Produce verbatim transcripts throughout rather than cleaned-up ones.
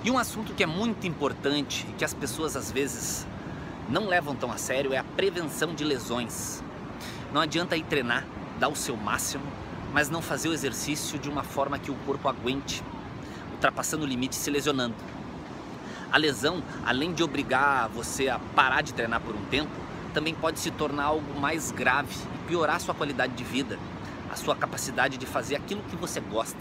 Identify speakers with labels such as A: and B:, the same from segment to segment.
A: E um assunto que é muito importante e que as pessoas às vezes não levam tão a sério é a prevenção de lesões. Não adianta ir treinar, dar o seu máximo, mas não fazer o exercício de uma forma que o corpo aguente, ultrapassando o limite e se lesionando. A lesão, além de obrigar você a parar de treinar por um tempo, também pode se tornar algo mais grave e piorar a sua qualidade de vida, a sua capacidade de fazer aquilo que você gosta,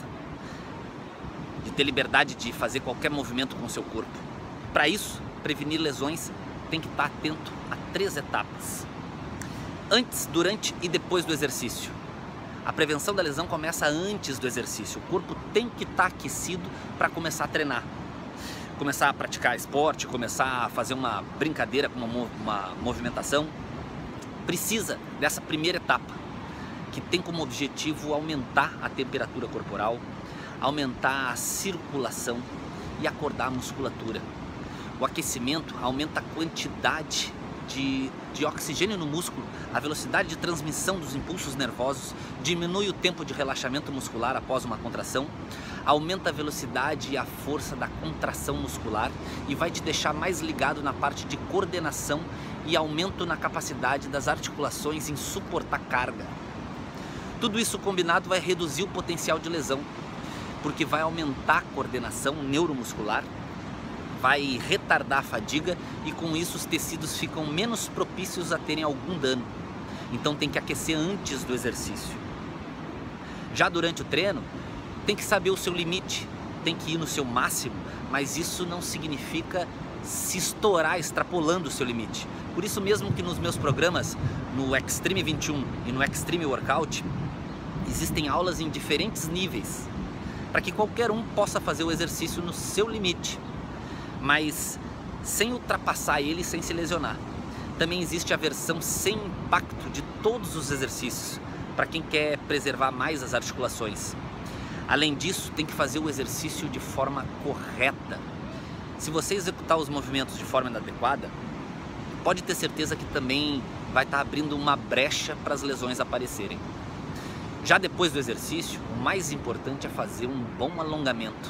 A: de ter liberdade de fazer qualquer movimento com o seu corpo. Para isso, prevenir lesões tem que estar atento a três etapas: antes, durante e depois do exercício. A prevenção da lesão começa antes do exercício. O corpo tem que estar aquecido para começar a treinar, começar a praticar esporte, começar a fazer uma brincadeira com uma, uma movimentação. Precisa dessa primeira etapa, que tem como objetivo aumentar a temperatura corporal, aumentar a circulação e acordar a musculatura. O aquecimento aumenta a quantidade de, de oxigênio no músculo, a velocidade de transmissão dos impulsos nervosos, diminui o tempo de relaxamento muscular após uma contração, aumenta a velocidade e a força da contração muscular e vai te deixar mais ligado na parte de coordenação e aumento na capacidade das articulações em suportar carga. Tudo isso combinado vai reduzir o potencial de lesão, porque vai aumentar a coordenação neuromuscular, vai retardar a fadiga e com isso os tecidos ficam menos propícios a terem algum dano. Então tem que aquecer antes do exercício. Já durante o treino, tem que saber o seu limite, tem que ir no seu máximo, mas isso não significa se estourar extrapolando o seu limite. Por isso mesmo que nos meus programas, no Extreme vinte e um e no Extreme Workout, existem aulas em diferentes níveis, para que qualquer um possa fazer o exercício no seu limite, mas sem ultrapassar ele, sem se lesionar. Também existe a versão sem impacto de todos os exercícios, para quem quer preservar mais as articulações. Além disso, tem que fazer o exercício de forma correta. Se você executar os movimentos de forma inadequada, pode ter certeza que também vai estar abrindo uma brecha para as lesões aparecerem. Já depois do exercício, o mais importante é fazer um bom alongamento.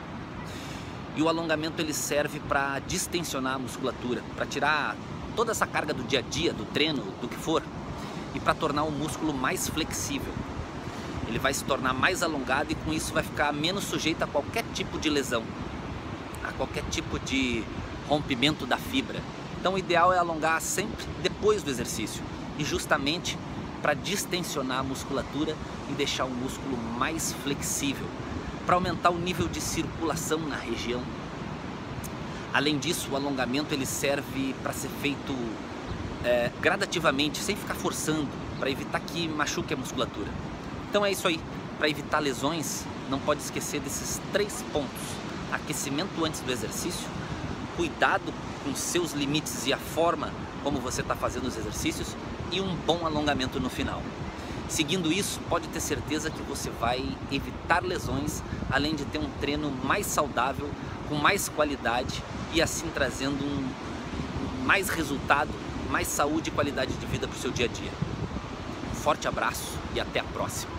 A: E o alongamento ele serve para distensionar a musculatura, para tirar toda essa carga do dia a dia, do treino, do que for, e para tornar o músculo mais flexível. Ele vai se tornar mais alongado e com isso vai ficar menos sujeito a qualquer tipo de lesão, a qualquer tipo de rompimento da fibra. Então o ideal é alongar sempre depois do exercício, e justamente para distensionar a musculatura e deixar o músculo mais flexível, para aumentar o nível de circulação na região. Além disso, o alongamento ele serve para ser feito é, gradativamente, sem ficar forçando, para evitar que machuque a musculatura. Então é isso aí, para evitar lesões, não pode esquecer desses três pontos: aquecimento antes do exercício, cuidado com seus limites e a forma como você está fazendo os exercícios, e um bom alongamento no final. Seguindo isso, pode ter certeza que você vai evitar lesões, além de ter um treino mais saudável, com mais qualidade e assim trazendo um mais resultado, mais saúde e qualidade de vida para o seu dia a dia. Um forte abraço e até a próxima!